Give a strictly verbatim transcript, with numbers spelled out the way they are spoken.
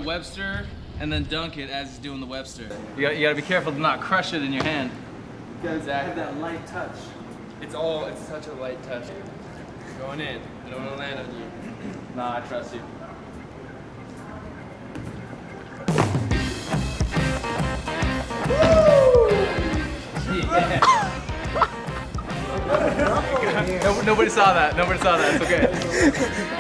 Webster and then dunk it as he's doing the Webster. You got, you got to be careful to not crush it in your hand. You guys exactly. have that light touch. It's all, it's such a light touch. Going in. I don't want to land on you. Nah, I trust you. Yeah. Nobody saw that. Nobody saw that. It's okay.